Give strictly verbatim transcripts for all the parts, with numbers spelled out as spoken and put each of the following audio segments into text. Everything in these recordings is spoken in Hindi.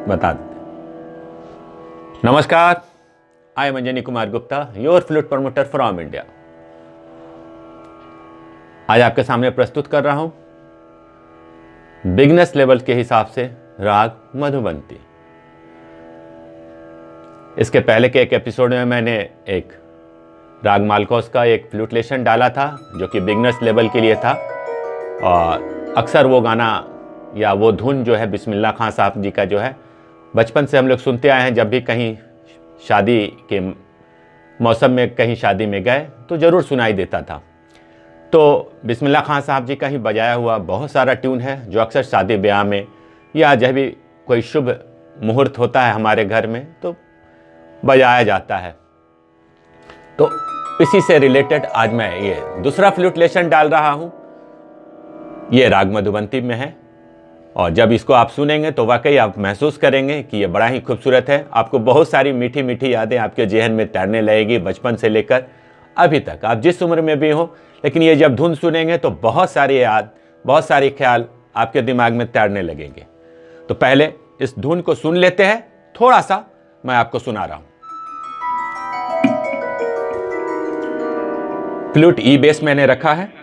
बता देते। नमस्कार, I am Anjani Kumar Gupta, your flute promoter from India. आज आपके सामने प्रस्तुत कर रहा हूं बिगनर्स लेवल के हिसाब से राग मधुबंती। इसके पहले के एक एपिसोड में मैंने एक राग मालकोस का एक फ्लूट लेशन डाला था जो कि बिगनर्स लेवल के लिए था, और अक्सर वो गाना या वो धुन जो है बिस्मिल्लाह खान साहब जी का जो है बचपन से हम लोग सुनते आए हैं। जब भी कहीं शादी के मौसम में कहीं शादी में गए तो ज़रूर सुनाई देता था। तो बिस्मिल्लाह खान साहब जी का ही बजाया हुआ बहुत सारा ट्यून है जो अक्सर शादी ब्याह में या जब भी कोई शुभ मुहूर्त होता है हमारे घर में तो बजाया जाता है। तो इसी से रिलेटेड आज मैं ये दूसरा फ्लूट लेशन डाल रहा हूँ। ये राग मधुबंती में है, और जब इसको आप सुनेंगे तो वाकई आप महसूस करेंगे कि ये बड़ा ही खूबसूरत है। आपको बहुत सारी मीठी मीठी यादें आपके जहन में तैरने लगेगी, बचपन से लेकर अभी तक, आप जिस उम्र में भी हो। लेकिन ये जब धुन सुनेंगे तो बहुत सारी याद, बहुत सारे ख्याल आपके दिमाग में तैरने लगेंगे। तो पहले इस धुन को सुन लेते हैं, थोड़ा सा मैं आपको सुना रहा हूं। फ्लूट ई बेस मैंने रखा है,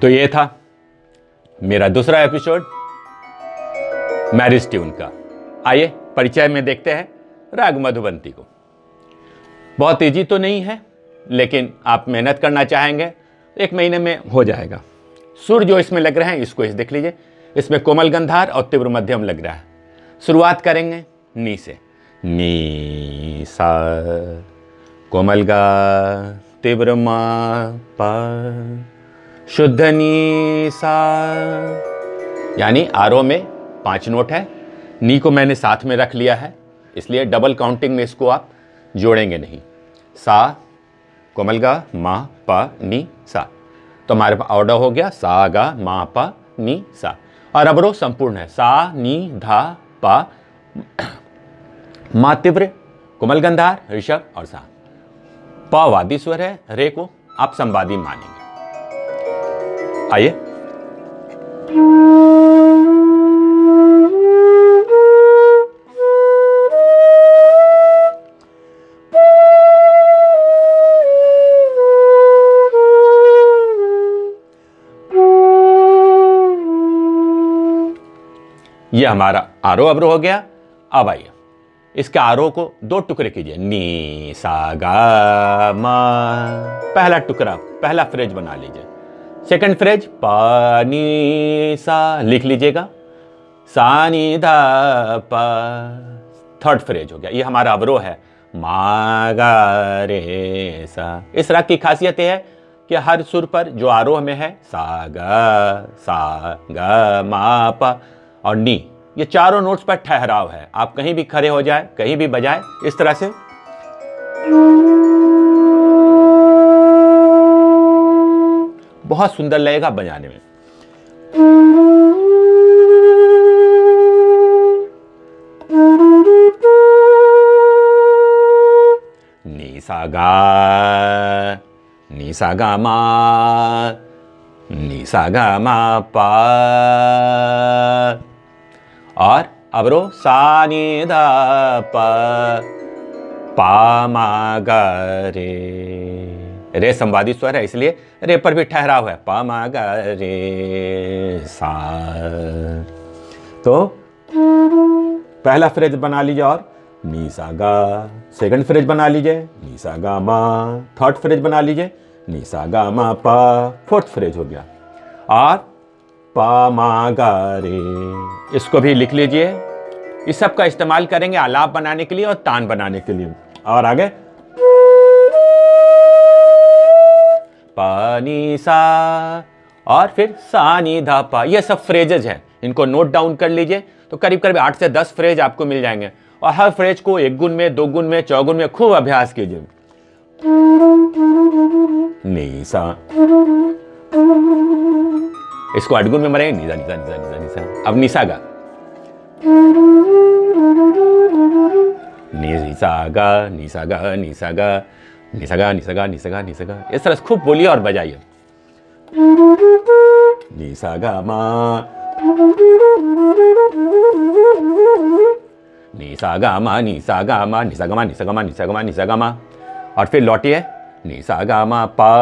तो ये था मेरा दूसरा एपिसोड मैरिज ट्यून का। आइए परिचय में देखते हैं राग मधुबंती को। बहुत तेजी तो नहीं है, लेकिन आप मेहनत करना चाहेंगे एक महीने में हो जाएगा। सुर जो इसमें लग रहे हैं इसको इस देख लीजिए, इसमें कोमल गंधार और तीव्र मध्यम लग रहा है। शुरुआत करेंगे नी से, नी सा कोमल गा तीव्र मा पा शुद्ध नी सा, यानी आरोह में पांच नोट है। नी को मैंने साथ में रख लिया है, इसलिए डबल काउंटिंग में इसको आप जोड़ेंगे नहीं। सा कोमल गा मा पा नी सा, तो हमारे पास ऑर्डर हो गया सा गा मा पा नी सा। और अवरोह संपूर्ण है, सा नी धा पा मा तीव्र कोमल गंधार ऋषभ और सा। प वादी स्वर है, रे को आप संवादी मानेंगे। आइए ये हमारा आरोह अवरोह हो गया। अब आइए इसके आरोह को दो टुकड़े कीजिए, नी सा गा मा। पहला टुकड़ा, पहला फ्रेज बना लीजिए। सेकंड फ्रेज पा नी सा लिख लीजिएगा, सा नी धा पा। थर्ड फ्रेज हो गया। ये हमारा अवरोह है, मा गा रे सा। इस राग की खासियत यह है कि हर सुर पर जो आरोह में है सा गा सा गा मा पा और नी, ये चारों नोट्स पर ठहराव है। आप कहीं भी खड़े हो जाए, कहीं भी बजाए, इस तरह से बहुत सुंदर लगेगा बजाने में। नी सा गा नी सा गा मा नी सा गा मा पा। और अवरोह सा नी धा पा पा मा गा रे। रे संवादी स्वर है, इसलिए रे पर भी ठहराव है, पा मा गा रे सा। तो पहला फ्रेज बना लीजिए और नी सा गा। सेकंड फ्रेज बना लीजिए नी सा गा मा। थर्ड फ्रेज बना लीजिए नी सा गा मा पा। फोर्थ फ्रेज हो गया। और पा मा गा रे, इसको भी लिख लीजिए। इस सब का इस्तेमाल करेंगे आलाप बनाने के लिए और तान बनाने के लिए। और आगे पा नी सा और फिर सा नी धा पा। ये सब फ्रेजेज हैं, इनको नोट डाउन कर लीजिए। तो करीब करीब आठ से दस फ्रेज आपको मिल जाएंगे। और हर फ्रेज को एक गुण में, दो गुण में, चौगुन में खूब अभ्यास कीजिए। नी सा, इसको अडगुन में मरेंगे, निजा निजा निजा निजा निजा। अब निसा गा, निसा गा निसा गा निसा गा निसा गा निसा गा निसा गा निसा गा। इस तरह से खूब बोलिए और बजाइए। निसा गा मा निसा गा मा निसा गा मा निसा गा मा निसा गा मा निसा गा मा निसा गा मा। और फिर लौटिए निसा गा मा पा।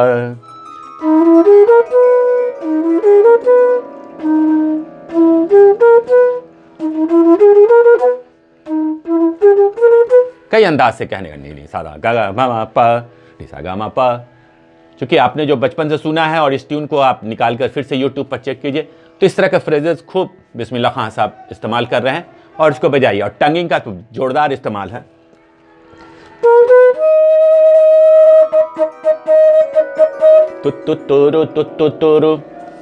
कई अंदाज से कहने का, नी सा गा गा मा मा पा नी सा गा मा पा। चूंकि आपने जो बचपन से सुना है और इस ट्यून को आप निकाल कर फिर से यूट्यूब पर चेक कीजिए, तो इस तरह के फ्रेजेस खूब बिस्मिल्लाह खां साहब इस्तेमाल कर रहे हैं और इसको बजाइए। और टंगिंग का तो जोरदार इस्तेमाल है। तु तु तुरु तु तु तुरु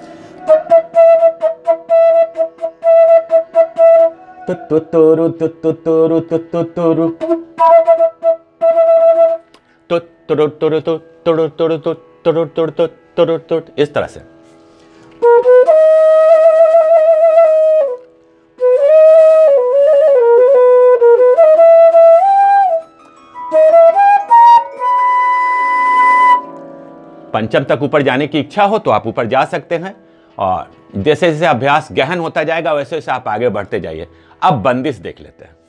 तु तु तुरु तु तु तुरु तु तु तुरु तु तुरु तुरु तु तुरु तुरु तु तुरु तुरु तु तुरु तुरु, इस तरह से। पंचम तक ऊपर जाने की इच्छा हो तो आप ऊपर जा सकते हैं। और जैसे जैसे अभ्यास गहन होता जाएगा वैसे वैसे आप आगे बढ़ते जाइए। अब बंदिश देख लेते हैं।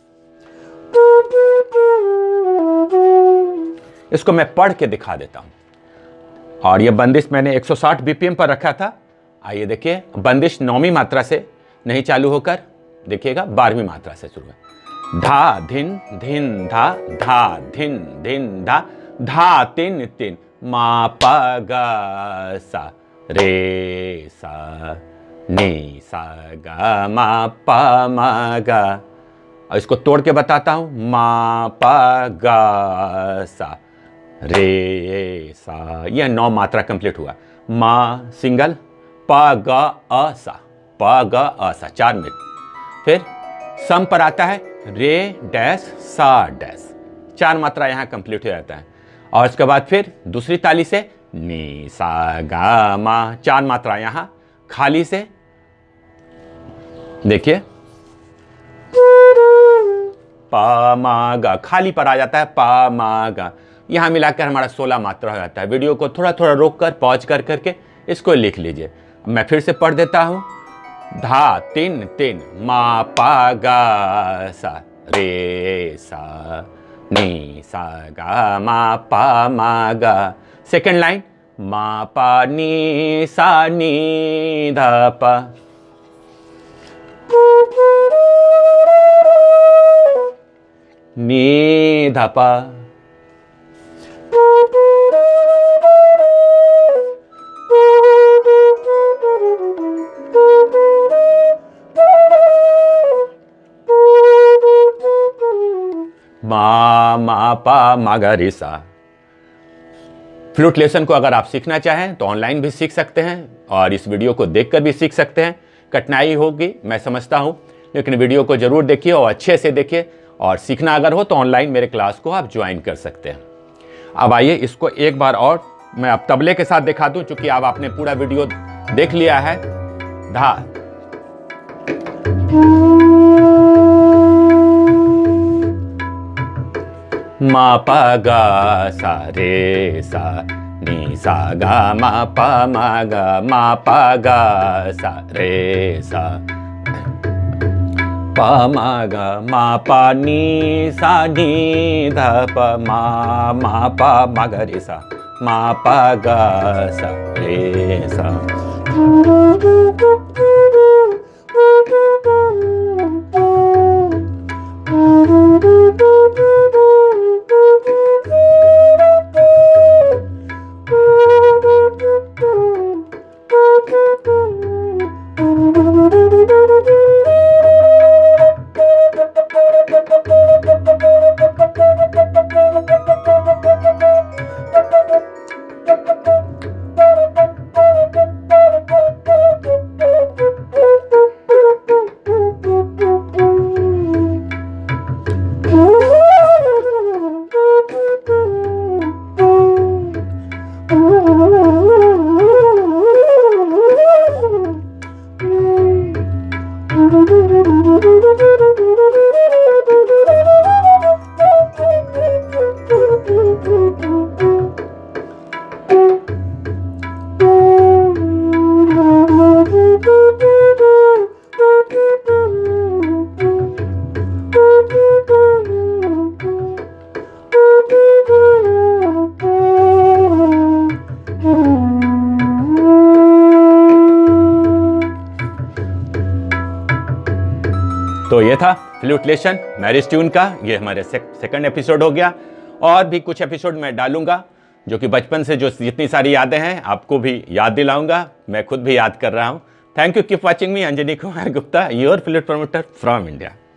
इसको मैं पढ़ के दिखा देता हूं। और यह बंदिश मैंने एक सौ साठ बीपीएम पर रखा था आइए देखिए, बंदिश नौवीं मात्रा से नहीं चालू होकर देखिएगा बारहवीं मात्रा से शुरू है। धा धिन धिन धा, धा धिन धिन धा, धा तिन तिन, मा पा गा सा, रे सा, नी सा गा, मा पा मा गा। और इसको तोड़ के बताता हूं, मा पा गा सा, रे सा। यह नौ मात्रा कंप्लीट हुआ। मा सिंगल, पा गा अ सा, पा गा अ सा, चार मिनट। फिर सम पर आता है, रे डैश सा डैश, चार मात्रा यहां कंप्लीट हो जाता है। और इसके बाद फिर दूसरी ताली से नी सा गा मा, चार मात्रा यहां खाली से देखिए, पा मा गा, खाली पर आ जाता है, पा मा गा। यहां मिलाकर हमारा सोलह मात्रा हो जाता है। वीडियो को थोड़ा थोड़ा रोक कर पॉज कर करके इसको लिख लीजिए। मैं फिर से पढ़ देता हूं। धा तिन तिन, मा पा गा सा, रे सा, नी सा गा, मा पा मा गा। सेकेंड लाइन, मा पा नी सा नी धा पा, नी धा पा, मा मा पा मा गा रे सा। फ्लूट लेसन को अगर आप सीखना चाहें तो ऑनलाइन भी सीख सकते हैं और इस वीडियो को देखकर भी सीख सकते हैं। कठिनाई होगी मैं समझता हूं, लेकिन वीडियो को जरूर देखिए और अच्छे से देखिए। और सीखना अगर हो तो ऑनलाइन मेरे क्लास को आप ज्वाइन कर सकते हैं। अब आइए इसको एक बार और मैं अब तबले के साथ दिखा दूं, चूंकि अब आपने पूरा वीडियो देख लिया है। धा मा पा गा सा, रे सा, नी सा गा, मा पा मा गा, मा पा गा सा, रे सा, पा मा गा, मा पा नी सा नी धा पा, मा मा पा मा गा रे सा, मा पा गा सा, रे सा। तो ये था फ्लूट लेसन मैरिज ट्यून का। ये हमारे सेकंड एपिसोड हो गया। और भी कुछ एपिसोड मैं डालूंगा जो कि बचपन से जो जितनी सारी यादें हैं आपको भी याद दिलाऊंगा। मैं खुद भी याद कर रहा हूँ। Thank you, keep watching me. Anjani Kumar Gupta, your flute promoter from India.